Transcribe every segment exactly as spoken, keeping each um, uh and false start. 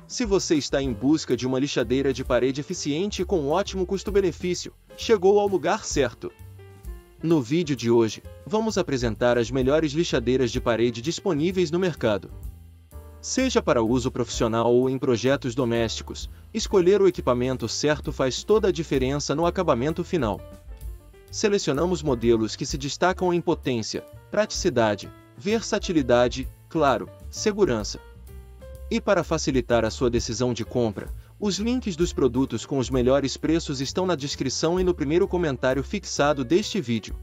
Se você está em busca de uma lixadeira de parede eficiente e com ótimo custo-benefício, chegou ao lugar certo. No vídeo de hoje, vamos apresentar as melhores lixadeiras de parede disponíveis no mercado. Seja para uso profissional ou em projetos domésticos, escolher o equipamento certo faz toda a diferença no acabamento final. Selecionamos modelos que se destacam em potência, praticidade, versatilidade, claro, segurança. E para facilitar a sua decisão de compra, os links dos produtos com os melhores preços estão na descrição e no primeiro comentário fixado deste vídeo.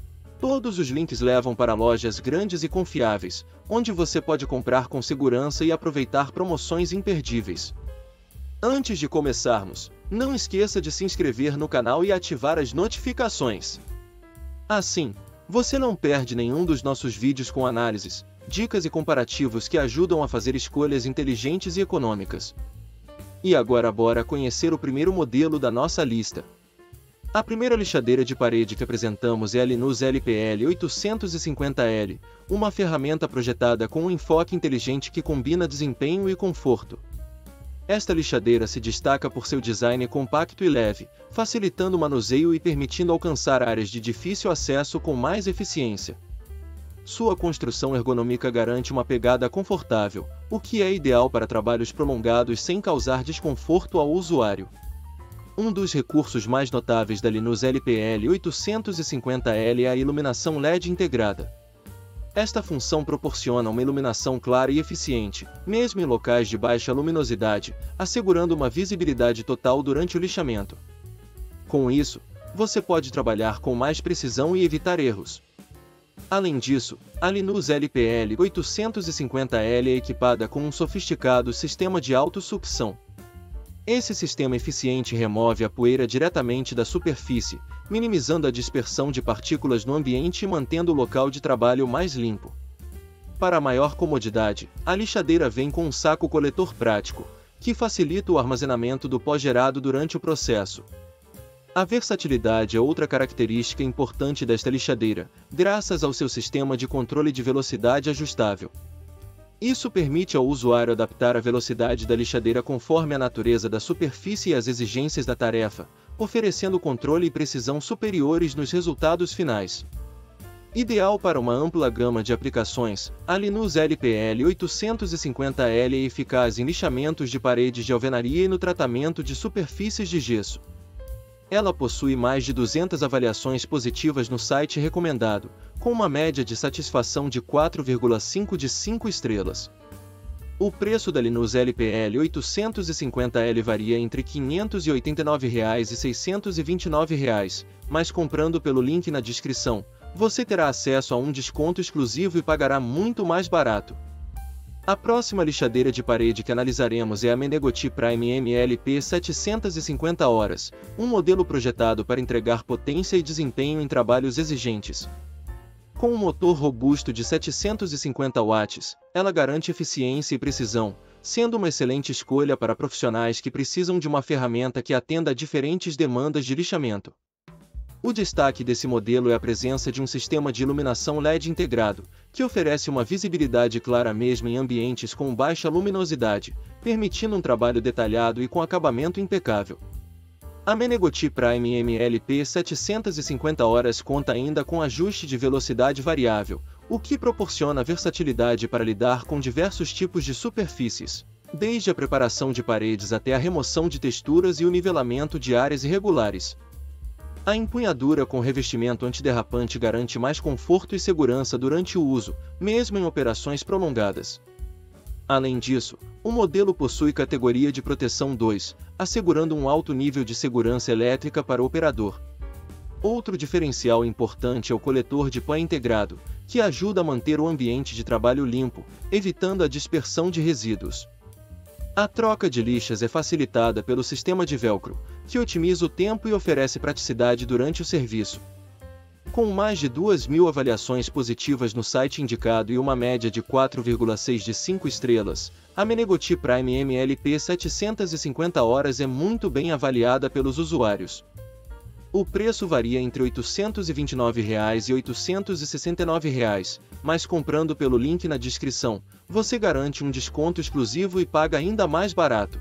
Todos os links levam para lojas grandes e confiáveis, onde você pode comprar com segurança e aproveitar promoções imperdíveis. Antes de começarmos, não esqueça de se inscrever no canal e ativar as notificações. Assim, você não perde nenhum dos nossos vídeos com análises, dicas e comparativos que ajudam a fazer escolhas inteligentes e econômicas. E agora bora conhecer o primeiro modelo da nossa lista. A primeira lixadeira de parede que apresentamos é a Linus L P L oitocentos e cinquenta L, uma ferramenta projetada com um enfoque inteligente que combina desempenho e conforto. Esta lixadeira se destaca por seu design compacto e leve, facilitando o manuseio e permitindo alcançar áreas de difícil acesso com mais eficiência. Sua construção ergonômica garante uma pegada confortável, o que é ideal para trabalhos prolongados sem causar desconforto ao usuário. Um dos recursos mais notáveis da Linus L P L oitocentos e cinquenta L é a iluminação L E D integrada. Esta função proporciona uma iluminação clara e eficiente, mesmo em locais de baixa luminosidade, assegurando uma visibilidade total durante o lixamento. Com isso, você pode trabalhar com mais precisão e evitar erros. Além disso, a Linus L P L oitocentos e cinquenta L é equipada com um sofisticado sistema de autossucção. Esse sistema eficiente remove a poeira diretamente da superfície, minimizando a dispersão de partículas no ambiente e mantendo o local de trabalho mais limpo. Para maior comodidade, a lixadeira vem com um saco coletor prático, que facilita o armazenamento do pó gerado durante o processo. A versatilidade é outra característica importante desta lixadeira, graças ao seu sistema de controle de velocidade ajustável. Isso permite ao usuário adaptar a velocidade da lixadeira conforme a natureza da superfície e as exigências da tarefa, oferecendo controle e precisão superiores nos resultados finais. Ideal para uma ampla gama de aplicações, a Linus L P L oitocentos e cinquenta L é eficaz em lixamentos de paredes de alvenaria e no tratamento de superfícies de gesso. Ela possui mais de duzentas avaliações positivas no site recomendado, com uma média de satisfação de quatro vírgula cinco de cinco estrelas. O preço da Linus L P L oitocentos e cinquenta L varia entre quinhentos e oitenta e nove reais e seiscentos e vinte e nove reais, mas comprando pelo link na descrição, você terá acesso a um desconto exclusivo e pagará muito mais barato. A próxima lixadeira de parede que analisaremos é a Menegoti Prime M L P setecentos e cinquenta horas, um modelo projetado para entregar potência e desempenho em trabalhos exigentes. Com um motor robusto de setecentos e cinquenta watts, ela garante eficiência e precisão, sendo uma excelente escolha para profissionais que precisam de uma ferramenta que atenda a diferentes demandas de lixamento. O destaque desse modelo é a presença de um sistema de iluminação L E D integrado, que oferece uma visibilidade clara mesmo em ambientes com baixa luminosidade, permitindo um trabalho detalhado e com acabamento impecável. A Menegoti Prime M L P setecentos e cinquenta horas conta ainda com ajuste de velocidade variável, o que proporciona versatilidade para lidar com diversos tipos de superfícies, desde a preparação de paredes até a remoção de texturas e o nivelamento de áreas irregulares. A empunhadura com revestimento antiderrapante garante mais conforto e segurança durante o uso, mesmo em operações prolongadas. Além disso, o modelo possui categoria de proteção dois, assegurando um alto nível de segurança elétrica para o operador. Outro diferencial importante é o coletor de pó integrado, que ajuda a manter o ambiente de trabalho limpo, evitando a dispersão de resíduos. A troca de lixas é facilitada pelo sistema de velcro, que otimiza o tempo e oferece praticidade durante o serviço. Com mais de duas mil avaliações positivas no site indicado e uma média de quatro vírgula seis de cinco estrelas, a Menegoti Prime M L P setecentos e cinquenta horas é muito bem avaliada pelos usuários. O preço varia entre oitocentos e vinte e nove reais e oitocentos e sessenta e nove reais, mas comprando pelo link na descrição, você garante um desconto exclusivo e paga ainda mais barato.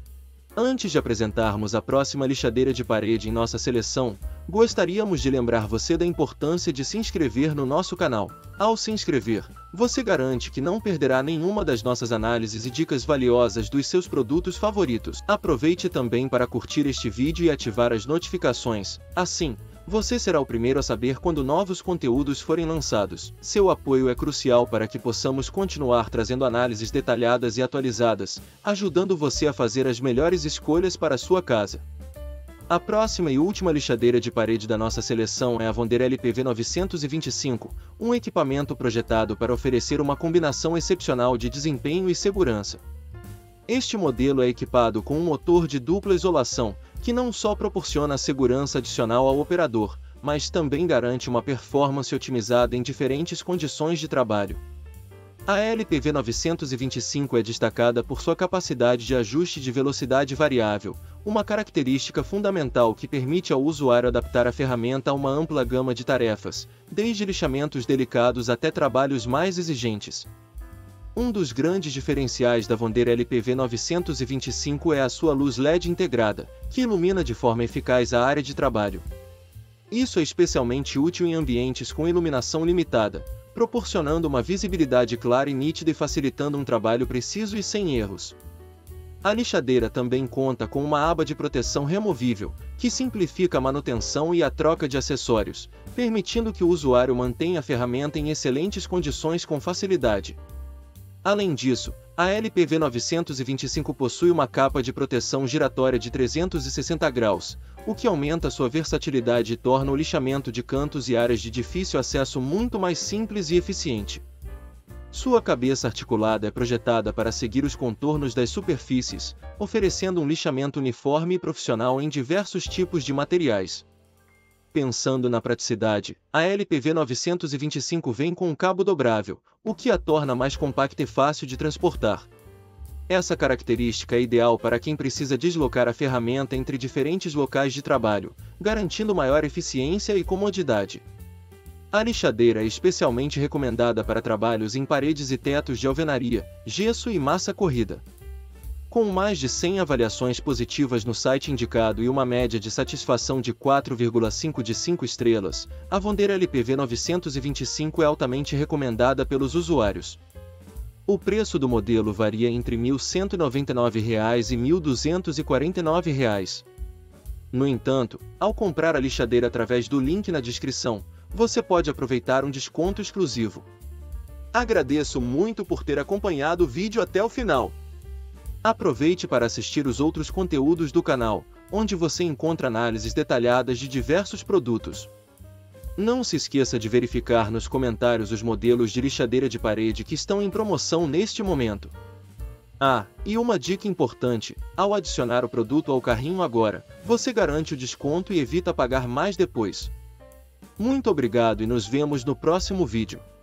Antes de apresentarmos a próxima lixadeira de parede em nossa seleção, gostaríamos de lembrar você da importância de se inscrever no nosso canal. Ao se inscrever, você garante que não perderá nenhuma das nossas análises e dicas valiosas dos seus produtos favoritos. Aproveite também para curtir este vídeo e ativar as notificações, assim, você será o primeiro a saber quando novos conteúdos forem lançados. Seu apoio é crucial para que possamos continuar trazendo análises detalhadas e atualizadas, ajudando você a fazer as melhores escolhas para a sua casa. A próxima e última lixadeira de parede da nossa seleção é a Vonder L P V novecentos e vinte e cinco, um equipamento projetado para oferecer uma combinação excepcional de desempenho e segurança. Este modelo é equipado com um motor de dupla isolação, que não só proporciona segurança adicional ao operador, mas também garante uma performance otimizada em diferentes condições de trabalho. A L P V novecentos e vinte e cinco é destacada por sua capacidade de ajuste de velocidade variável, uma característica fundamental que permite ao usuário adaptar a ferramenta a uma ampla gama de tarefas, desde lixamentos delicados até trabalhos mais exigentes. Um dos grandes diferenciais da Vonder L P V novecentos e vinte e cinco é a sua luz L E D integrada, que ilumina de forma eficaz a área de trabalho. Isso é especialmente útil em ambientes com iluminação limitada, proporcionando uma visibilidade clara e nítida e facilitando um trabalho preciso e sem erros. A lixadeira também conta com uma aba de proteção removível, que simplifica a manutenção e a troca de acessórios, permitindo que o usuário mantenha a ferramenta em excelentes condições com facilidade. Além disso, a L P V novecentos e vinte e cinco possui uma capa de proteção giratória de trezentos e sessenta graus, o que aumenta sua versatilidade e torna o lixamento de cantos e áreas de difícil acesso muito mais simples e eficiente. Sua cabeça articulada é projetada para seguir os contornos das superfícies, oferecendo um lixamento uniforme e profissional em diversos tipos de materiais. Pensando na praticidade, a L P V novecentos e vinte e cinco vem com um cabo dobrável, o que a torna mais compacta e fácil de transportar. Essa característica é ideal para quem precisa deslocar a ferramenta entre diferentes locais de trabalho, garantindo maior eficiência e comodidade. A lixadeira é especialmente recomendada para trabalhos em paredes e tetos de alvenaria, gesso e massa corrida. Com mais de cem avaliações positivas no site indicado e uma média de satisfação de quatro vírgula cinco de cinco estrelas, a Vonder L P V novecentos e vinte e cinco é altamente recomendada pelos usuários. O preço do modelo varia entre mil cento e noventa e nove reais e mil duzentos e quarenta e nove reais. No entanto, ao comprar a lixadeira através do link na descrição, você pode aproveitar um desconto exclusivo. Agradeço muito por ter acompanhado o vídeo até o final. Aproveite para assistir os outros conteúdos do canal, onde você encontra análises detalhadas de diversos produtos. Não se esqueça de verificar nos comentários os modelos de lixadeira de parede que estão em promoção neste momento. Ah, e uma dica importante, ao adicionar o produto ao carrinho agora, você garante o desconto e evita pagar mais depois. Muito obrigado e nos vemos no próximo vídeo.